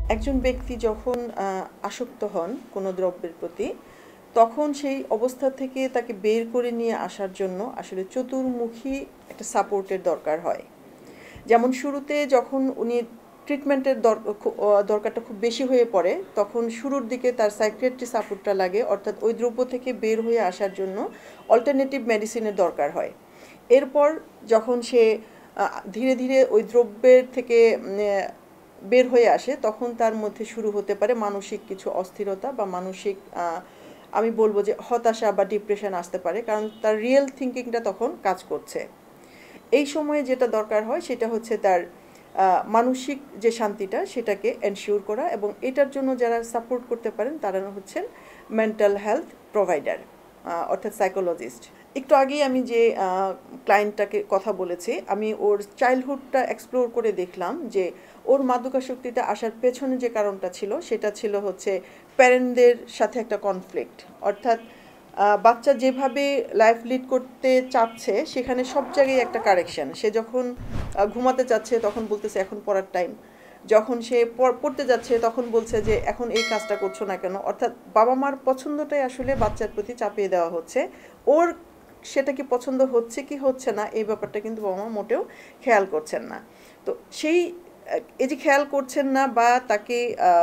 একজন ব্যক্তি যখন আসক্ত হন কোনো দ্রব্যের প্রতি, তখন সেই অবস্থা থেকে তাকে বের করে নিয়ে আসার জন্য আসলে চতুর্মুখী একটা সাপোর্টের দরকার হয়। যেমন শুরুতে যখন উনি ট্রিটমেন্টের দরকারটা খুব বেশি হয়ে পড়ে, তখন শুরুর দিকে তার সাইকিয়াট্রি সাপোর্টটা লাগে, অর্থাৎ ওই দ্রব্য থেকে বের হয়ে আসার জন্য অল্টারনেটিভ মেডিসিনের দরকার হয়। এরপর যখন সে ধীরে ধীরে ওই দ্রব্যের থেকে বের হয়ে আসে, তখন তার মধ্যে শুরু হতে পারে মানসিক কিছু অস্থিরতা বা মানসিক আমি বলবো যে হতাশা বা ডিপ্রেশন আসতে পারে, কারণ তার রিয়েল থিঙ্কিংটা তখন কাজ করছে। এই সময়ে যেটা দরকার হয় সেটা হচ্ছে তার মানসিক যে শান্তিটা সেটাকে এনশিওর করা, এবং এটার জন্য যারা সাপোর্ট করতে পারেন তারা হচ্ছেন মেন্টাল হেলথ প্রোভাইডার, অর্থাৎ সাইকোলজিস্ট। একটু আগেই আমি যে ক্লায়েন্টটাকে কথা বলেছি, আমি ওর চাইল্ডহুডটা এক্সপ্লোর করে দেখলাম যে ওর মাদকাসক্তিটা আসার পেছনে যে কারণটা ছিল সেটা ছিল হচ্ছে প্যারেন্টদের সাথে একটা কনফ্লিক্ট। অর্থাৎ বাচ্চা যেভাবে লাইফ লিড করতে চাচ্ছে সেখানে সব জায়গায় একটা কারেকশন। সে যখন ঘুমাতে চাচ্ছে তখন বলতেছে এখন পড়ার টাইম, যখন সে পড়তে যাচ্ছে তখন বলছে যে এখন এই কাজটা করছো না কেন। অর্থাৎ বাবা মার পছন্দটাই আসলে বাচ্চার প্রতি চাপিয়ে দেওয়া হচ্ছে। ওর সেটা কি পছন্দ হচ্ছে কি হচ্ছে না এই ব্যাপারটা কিন্তু বাবা মা মোটেও খেয়াল করছেন না। তো সেই এই যে খেয়াল করছেন না বা তাকে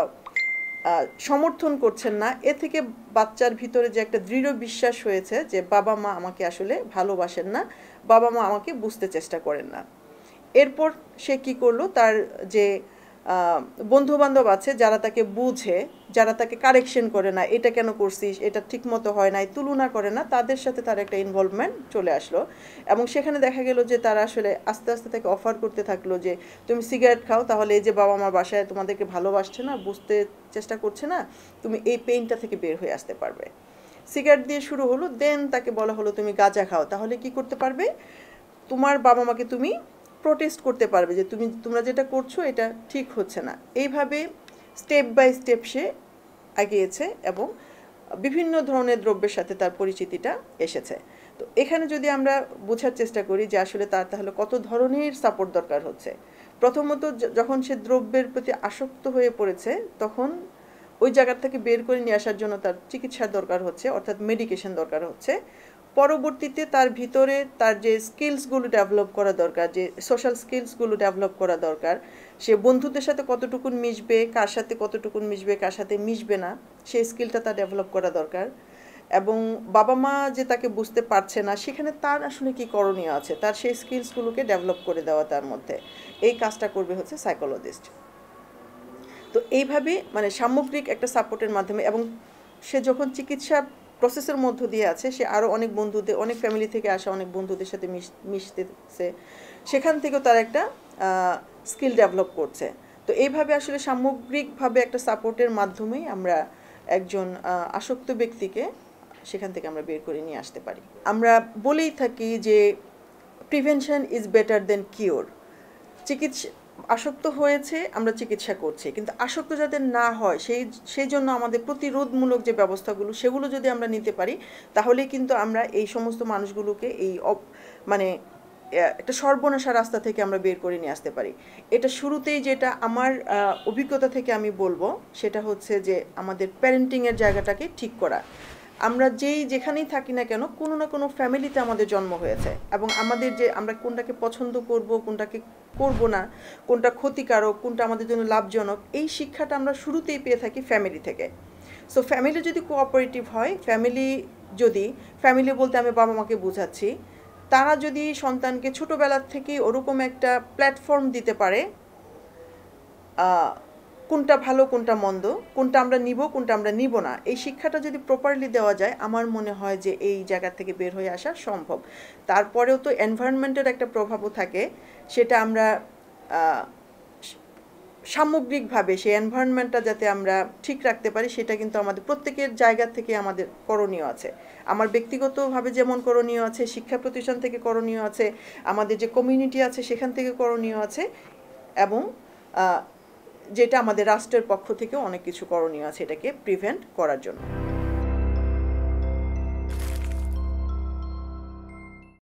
সমর্থন করছেন না, এ থেকে বাচ্চার ভিতরে যে একটা দৃঢ় বিশ্বাস হয়েছে যে বাবা মা আমাকে আসলে ভালোবাসেন না, বাবা মা আমাকে বুঝতে চেষ্টা করেন না। এরপর সে কি করলো, তার যে বন্ধুবান্ধব আছে যারা তাকে বুঝে, যারা তাকে কারেকশন করে না, এটা কেন করছিস, এটা ঠিক মতো হয় নাই, তুলনা করে না, তাদের সাথে তার একটা ইনভলভমেন্ট চলে আসলো। এবং সেখানে দেখা গেল যে তারা আসলে আস্তে আস্তে তাকে অফার করতে থাকলো যে তুমি সিগারেট খাও, তাহলে এই যে বাবা মার বাসায় তোমাদেরকে ভালোবাসছে না, বুঝতে চেষ্টা করছে না, তুমি এই পেইনটা থেকে বের হয়ে আসতে পারবে। সিগারেট দিয়ে শুরু হলো, দেন তাকে বলা হলো তুমি গাঁজা খাও, তাহলে কি করতে পারবে, তোমার বাবা মাকে তুমি প্রোটেস্ট করতে পারবে যে তোমরা যেটা করছো এটা ঠিক হচ্ছে না। এইভাবে স্টেপ বাই স্টেপ সে এগিয়েছে এবং বিভিন্ন ধরনের দ্রব্যের সাথে তার পরিচিতিটা এসেছে। তো এখানে যদি আমরা বোঝার চেষ্টা করি যে আসলে তার তাহলে কত ধরনের সাপোর্ট দরকার হচ্ছে। প্রথমত যখন সে দ্রব্যের প্রতি আসক্ত হয়ে পড়েছে, তখন ওই জায়গা থেকে বের করে নিয়ে আসার জন্য তার চিকিৎসার দরকার হচ্ছে, অর্থাৎ মেডিকেশন দরকার হচ্ছে। পরবর্তীতে তার ভিতরে তার যে স্কিলসগুলো ডেভেলপ করা দরকার, যে সোশ্যাল স্কিলসগুলো ডেভেলপ করা দরকার, সে বন্ধুদের সাথে কতটুকুন মিশবে, কার সাথে কতটুকুন মিশবে, কার সাথে মিশবে না, সেই স্কিলটা তার ডেভেলপ করা দরকার। এবং বাবা মা যে তাকে বুঝতে পারছে না, সেখানে তার আসলে কী করণীয় আছে, তার সেই স্কিলসগুলোকে ডেভেলপ করে দেওয়া তার মধ্যে, এই কাজটা করবে হচ্ছে সাইকোলজিস্ট। তো এইভাবে মানে সামগ্রিক একটা সাপোর্টের মাধ্যমে, এবং সে যখন চিকিৎসা প্রসেসের মধ্য দিয়ে আছে, সে আরও অনেক বন্ধুদের, অনেক ফ্যামিলি থেকে আসা অনেক বন্ধুদের সাথে মিশতেছে, সেখান থেকেও তার একটা স্কিল ডেভেলপ করছে। তো এইভাবে আসলে সামগ্রিকভাবে একটা সাপোর্টের মাধ্যমেই আমরা একজন আসক্ত ব্যক্তিকে সেখান থেকে আমরা বের করে নিয়ে আসতে পারি। আমরা বলেই থাকি যে prevention is better than cure. চিকিৎসা আসক্ত হয়েছে আমরা চিকিৎসা করছি, কিন্তু আসক্ত যাতে না হয় সেই জন্য আমাদের প্রতিরোধমূলক যে ব্যবস্থাগুলো সেগুলো যদি আমরা নিতে পারি, তাহলে কিন্তু আমরা এই সমস্ত মানুষগুলোকে এই মানে একটা সর্বনাশা রাস্তা থেকে আমরা বের করে নিয়ে আসতে পারি। এটা শুরুতেই যেটা আমার অভিজ্ঞতা থেকে আমি বলবো সেটা হচ্ছে যে আমাদের প্যারেন্টিংয়ের জায়গাটাকে ঠিক করা। আমরা যেখানেই থাকি না কেন, কোনো না কোনো ফ্যামিলিতে আমাদের জন্ম হয়েছে, এবং আমাদের যে আমরা কোনটাকে পছন্দ করব, কোনটাকে করব না, কোনটা ক্ষতিকারক, কোনটা আমাদের জন্য লাভজনক, এই শিক্ষাটা আমরা শুরুতেই পেয়ে থাকি ফ্যামিলি থেকে। সো ফ্যামিলি যদি কোঅপারেটিভ হয়, ফ্যামিলি বলতে আমি বাবা মাকে বোঝাচ্ছি, তারা যদি সন্তানকে ছোটোবেলার থেকেই ওরকম একটা প্ল্যাটফর্ম দিতে পারে, কোনটা ভালো কোনটা মন্দ, কোনটা আমরা নিব কোনটা আমরা নিব না, এই শিক্ষাটা যদি প্রপারলি দেওয়া যায়, আমার মনে হয় যে এই জায়গা থেকে বের হয়ে আসা সম্ভব। তারপরেও তো এনভায়রনমেন্টের একটা প্রভাবও থাকে, সেটা আমরা সামগ্রিকভাবে সেই এনভায়রনমেন্টটা যাতে আমরা ঠিক রাখতে পারি, সেটা কিন্তু আমাদের প্রত্যেকের জায়গা থেকে আমাদের করণীয় আছে। আমার ব্যক্তিগতভাবে যেমন করণীয় আছে, শিক্ষা প্রতিষ্ঠান থেকে করণীয় আছে, আমাদের যে কমিউনিটি আছে সেখান থেকে করণীয় আছে, এবং যেটা আমাদের রাষ্ট্রের পক্ষ থেকেও অনেক কিছু করণীয় আছে এটাকে প্রিভেন্ট করার জন্য।